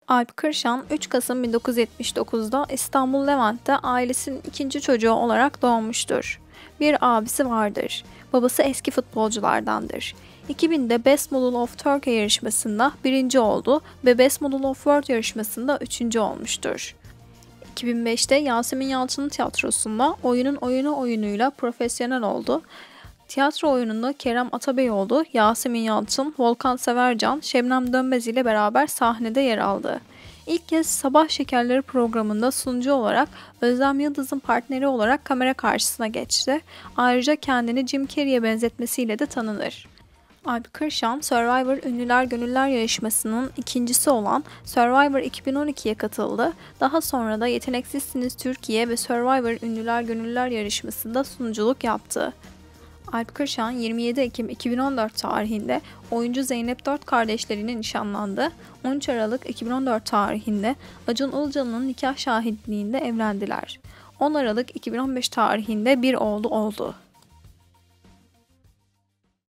Alp Kırşan 3 Kasım 1979'da İstanbul Levent'te ailesinin ikinci çocuğu olarak doğmuştur. Bir abisi vardır. Babası eski futbolculardandır. 2000'de Best Model of Turkey yarışmasında birinci oldu ve Best Model of World yarışmasında üçüncü olmuştur. 2005'te Yasemin Yalçın'ın tiyatrosunda Oyunun Oyunu oyunuyla profesyonel oldu. Tiyatro oyununda Kerem Atabeyoğlu, Yasemin Yalçın, Volkan Severcan, Şebnem Dönmez ile beraber sahnede yer aldı. İlk kez Sabah Şekerleri programında sunucu olarak Özlem Yıldız'ın partneri olarak kamera karşısına geçti. Ayrıca kendini Jim Carrey'e benzetmesiyle de tanınır. Alp Kırşan, Survivor Ünlüler Gönüller yarışmasının ikincisi olan Survivor 2012'ye katıldı. Daha sonra da Yeteneksizsiniz Türkiye ve Survivor Ünlüler Gönüller yarışmasında sunuculuk yaptı. Alp Kırşan 27 Ekim 2014 tarihinde oyuncu Zeynep Dört kardeşlerine nişanlandı. 13 Aralık 2014 tarihinde Acun Ilıcalı'nın nikah şahitliğinde evlendiler. 10 Aralık 2015 tarihinde bir oğlu oldu.